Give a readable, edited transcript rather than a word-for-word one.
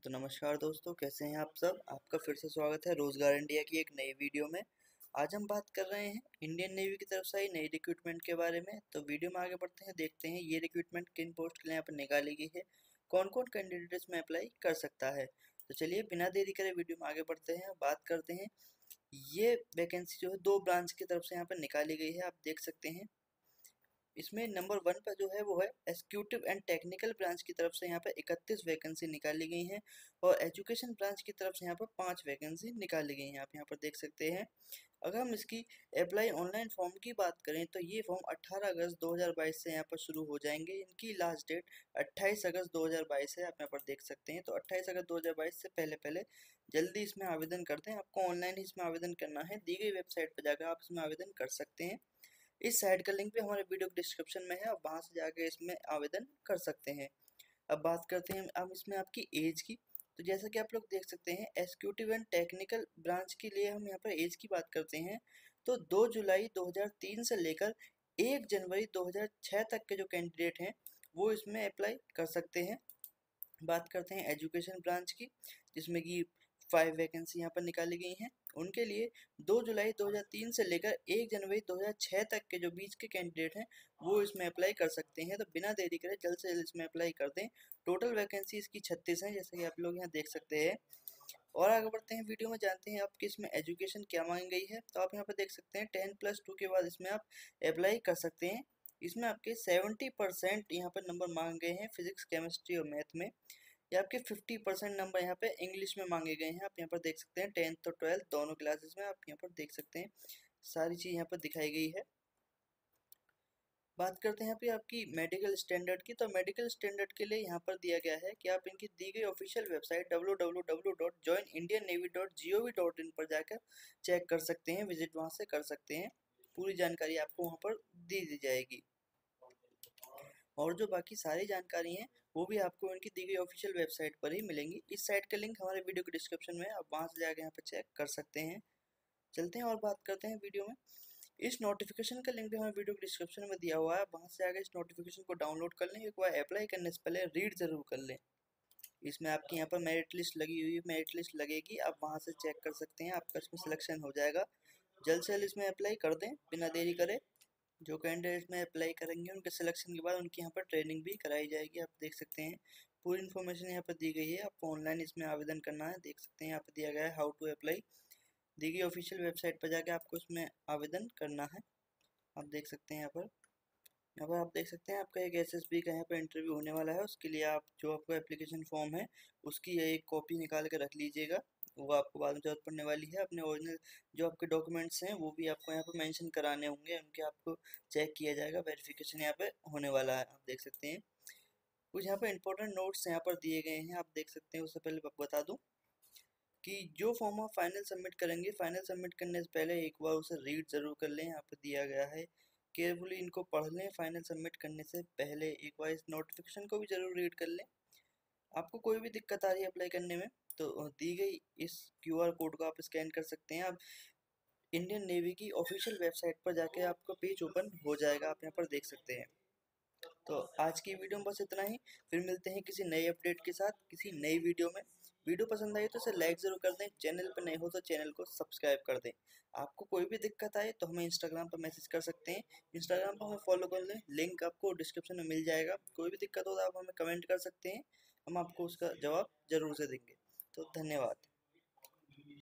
तो नमस्कार दोस्तों, कैसे हैं आप सब। आपका फिर से स्वागत है रोजगार इंडिया की एक नई वीडियो में। आज हम बात कर रहे हैं इंडियन नेवी की तरफ से आई नई रिक्रूटमेंट के बारे में। तो वीडियो में आगे बढ़ते हैं, देखते हैं ये रिक्रूटमेंट किन पोस्ट के लिए यहाँ पर निकाली गई है, कौन कौन कैंडिडेट इसमें अप्लाई कर सकता है। तो चलिए बिना देरी करे वीडियो में आगे बढ़ते हैं, बात करते हैं। ये वैकेंसी जो है 2 ब्रांच की तरफ से यहाँ पर निकाली गई है, आप देख सकते हैं। इसमें नंबर 1 पर जो है वो है एग्जीक्यूटिव एंड टेक्निकल ब्रांच की तरफ से यहाँ पर 31 वैकेंसी निकाली गई हैं और एजुकेशन ब्रांच की तरफ से यहाँ पर 5 वैकेंसी निकाली गई हैं, आप यहाँ पर देख सकते हैं। अगर हम इसकी अप्लाई ऑनलाइन फॉर्म की बात करें तो ये फॉर्म 18 अगस्त 2022 से यहाँ पर शुरू हो जाएंगे। इनकी लास्ट डेट 28 अगस्त 2022 है, आप यहाँ पर देख सकते हैं। तो 28 अगस्त 2022 से पहले पहले जल्दी इसमें आवेदन कर दें। आपको ऑनलाइन ही इसमें आवेदन करना है, दी गई वेबसाइट पर जाकर आप इसमें आवेदन कर सकते हैं। इस साइट का लिंक भी हमारे वीडियो के डिस्क्रिप्शन में है, आप वहां से जाके इसमें आवेदन कर सकते हैं। अब बात करते हैं अब इसमें आपकी एज की। तो जैसा कि आप लोग देख सकते हैं, एग्जीक्यूटिव एंड टेक्निकल ब्रांच के लिए हम यहाँ पर एज की बात करते हैं तो 2 जुलाई 2003 से लेकर 1 जनवरी 2006 तक के जो कैंडिडेट हैं वो इसमें अप्लाई कर सकते हैं। बात करते हैं एजुकेशन ब्रांच की, जिसमें कि 5 वैकेंसी यहाँ पर निकाली गई हैं। उनके लिए 2 जुलाई 2003 से लेकर 1 जनवरी 2006 तक के जो बीच के कैंडिडेट हैं वो इसमें अप्लाई कर सकते हैं। तो बिना देरी करे जल्द से जल्द इसमें अप्लाई कर दें। टोटल वैकेंसी इसकी 36 हैं, जैसे कि आप लोग यहाँ देख सकते हैं। और आगे बढ़ते हैं वीडियो में, जानते हैं आपकी इसमें एजुकेशन क्या मांगी गई है। तो आप यहाँ पर देख सकते हैं 10+2 के बाद इसमें आप अप्लाई कर सकते हैं। इसमें आपके 70% यहाँ पर नंबर मांगे गए हैं फिजिक्स, केमिस्ट्री और मैथ में। या आपके 50% नंबर यहाँ पे इंग्लिश में मांगे गए हैं। आप यहाँ पर देख सकते हैं 10th और 12th दोनों क्लासेस में, आप यहाँ पर देख सकते हैं सारी चीज़ यहाँ पर दिखाई गई है। बात करते हैं यहाँ पे आपकी मेडिकल स्टैंडर्ड की। तो मेडिकल स्टैंडर्ड के लिए यहाँ पर दिया गया है कि आप इनकी दी गई ऑफिशियल वेबसाइट www.joinindiannavy.gov.in पर जाकर चेक कर सकते हैं, विजिट वहाँ से कर सकते हैं। पूरी जानकारी आपको वहाँ पर दी जाएगी और जो बाकी सारी जानकारी हैं वो भी आपको उनकी दी गई ऑफिशियल वेबसाइट पर ही मिलेंगी। इस साइट का लिंक हमारे वीडियो के डिस्क्रिप्शन में है, आप वहाँ से जाकर यहाँ पर चेक कर सकते हैं। चलते हैं और बात करते हैं वीडियो में। इस नोटिफिकेशन का लिंक भी हमारे वीडियो के डिस्क्रिप्शन में दिया हुआ है, वहाँ से जाकर इस नोटिफिकेशन को डाउनलोड कर लें। एक बार अप्लाई करने से पहले रीड ज़रूर कर लें। इसमें आपकी यहाँ पर मेरिट लिस्ट लगी हुई है, मेरिट लिस्ट लगेगी, आप वहाँ से चेक कर सकते हैं, आपका इसमें सिलेक्शन हो जाएगा। जल्द से जल्द इसमें अप्लाई कर दें बिना देरी करे। जो कैंडिडेट में अप्लाई करेंगे उनके सिलेक्शन के बाद उनकी यहाँ पर ट्रेनिंग भी कराई जाएगी, आप देख सकते हैं। पूरी इन्फॉर्मेशन यहाँ पर दी गई है, आपको ऑनलाइन इसमें आवेदन करना है। देख सकते हैं यहाँ पर दिया गया है हाउ टू अप्लाई, दी गई ऑफिशियल वेबसाइट पर जाके आपको इसमें आवेदन करना है। आप देख सकते हैं यहाँ पर आप देख सकते हैं आपका एक एसएसबी का यहाँ पर इंटरव्यू होने वाला है। उसके लिए आप जो आपका एप्लीकेशन फॉर्म है उसकी एक कॉपी निकाल कर रख लीजिएगा, वो आपको बाद में जरूरत पड़ने वाली है। अपने ओरिजिनल जो आपके डॉक्यूमेंट्स हैं वो भी आपको यहाँ पर मेंशन कराने होंगे, उनके आपको चेक किया जाएगा, वेरिफिकेशन यहाँ पे होने वाला है। आप देख सकते हैं कुछ यहाँ पर इंपॉर्टेंट नोट्स यहाँ पर दिए गए हैं, आप देख सकते हैं। उससे पहले बता दूँ कि जो फॉर्म आप फाइनल सबमिट करेंगे, फाइनल सबमिट करने से पहले एक बार उसे रीड ज़रूर कर लें। यहाँ पर दिया गया है, केयरफुली इनको पढ़ लें। फाइनल सबमिट करने से पहले एक बार इस नोटिफिकेशन को भी ज़रूर रीड कर लें। आपको कोई भी दिक्कत आ रही है अप्लाई करने में तो दी गई इस क्यूआर कोड को आप स्कैन कर सकते हैं। आप इंडियन नेवी की ऑफिशियल वेबसाइट पर जाके आपका पेज ओपन हो जाएगा, आप यहाँ पर देख सकते हैं। तो आज की वीडियो में बस इतना ही, फिर मिलते हैं किसी नए अपडेट के साथ किसी नई वीडियो में। वीडियो पसंद आई तो इसे लाइक ज़रूर कर दें, चैनल पर नए हो तो चैनल को सब्सक्राइब कर दें। आपको कोई भी दिक्कत आए तो हमें इंस्टाग्राम पर मैसेज कर सकते हैं, इंस्टाग्राम पर हमें फॉलो कर लें, लिंक आपको डिस्क्रिप्शन में मिल जाएगा। कोई भी दिक्कत हो तो आप हमें कमेंट कर सकते हैं, हम आपको उसका जवाब ज़रूर से देंगे। तो धन्यवाद।